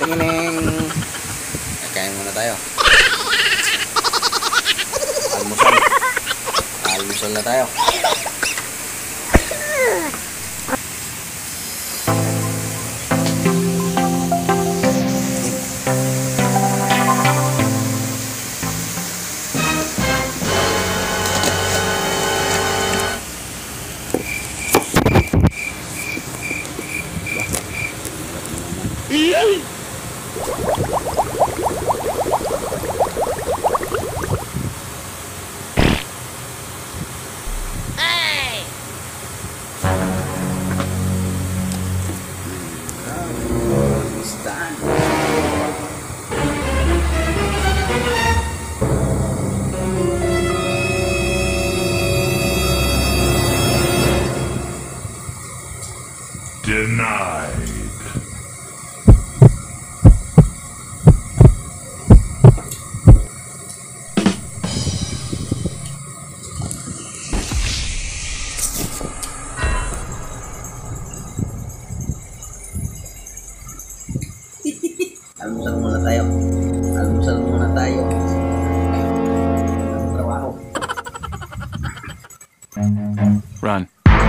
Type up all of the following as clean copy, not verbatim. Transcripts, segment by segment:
Tingin. Kain muna tayo. Almusal. Almusal na tayo. Denied. Almusal muna tayo. Almusal muna tayo. Trabaho. Run.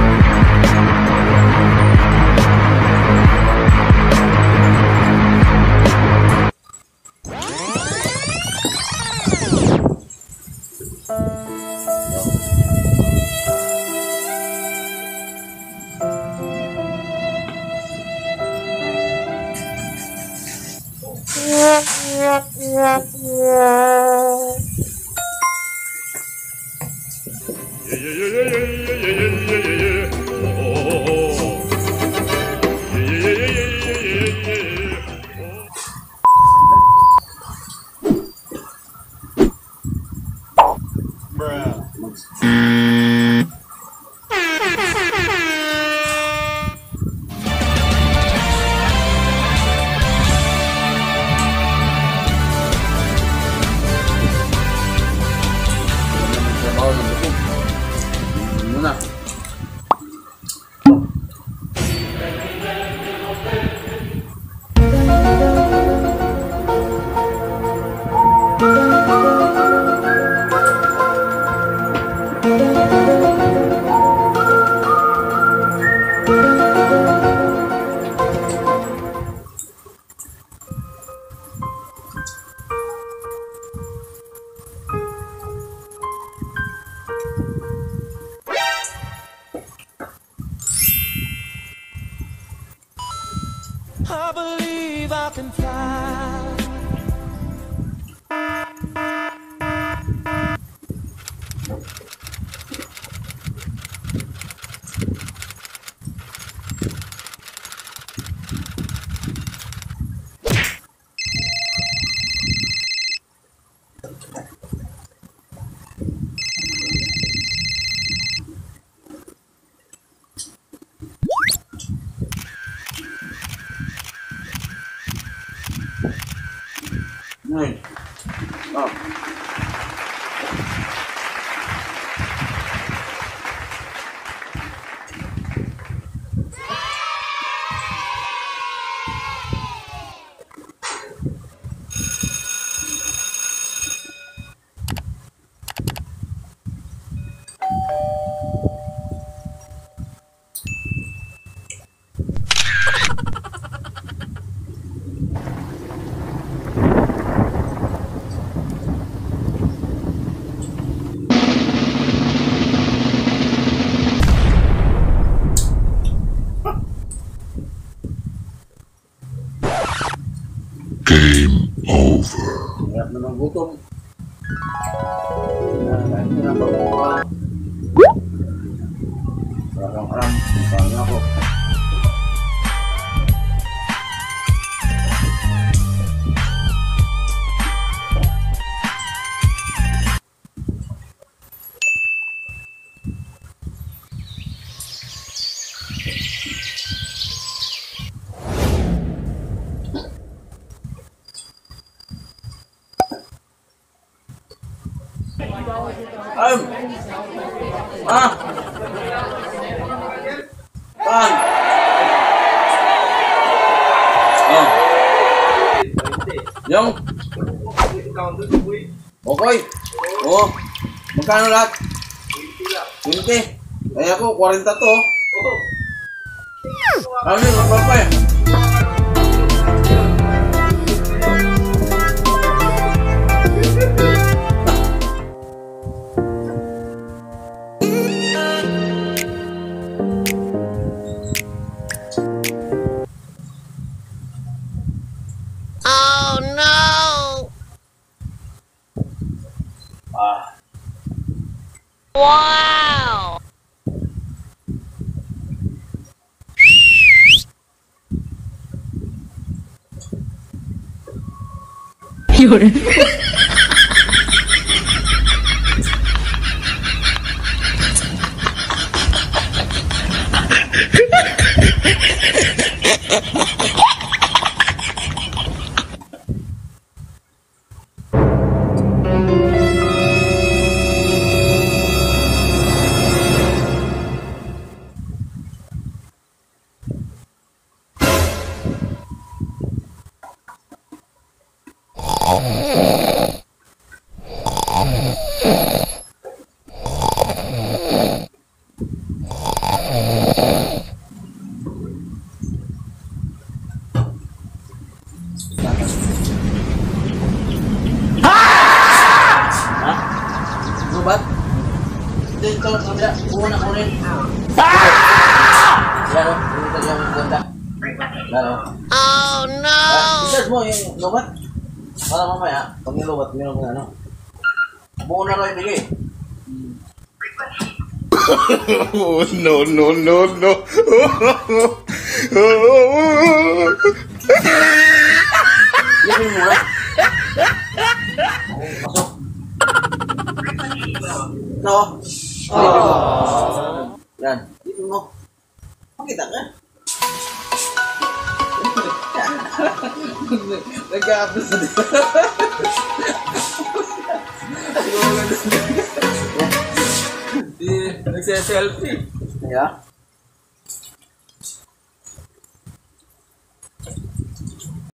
I believe I can fly. Này. Đó. Game over. Hirap na ng gutom. Kahit na lang pagkuha. Aram-aram. Paano ako? Pan. Oh. Yung? Okay. Oo. Magkano lahat? 20. Ay ako, 40 to. Ano yun, magpapay? Oh no! Ah. Wow! Yun. Ano ba? Dito, kabila. Una ko rin. Yan o. Dito yung ganda. Yan o. Oh no! Isas mo yung lubat. Para mamaya, pag nilubat, meron kang ano. Buo na rin ibigay. Oh, no, no, no, no. Yan mo na. Pasok. No. Yan. Dito mo. Pakita ka. Nag-a-upload na dito. Nagse-selfie. Yeah.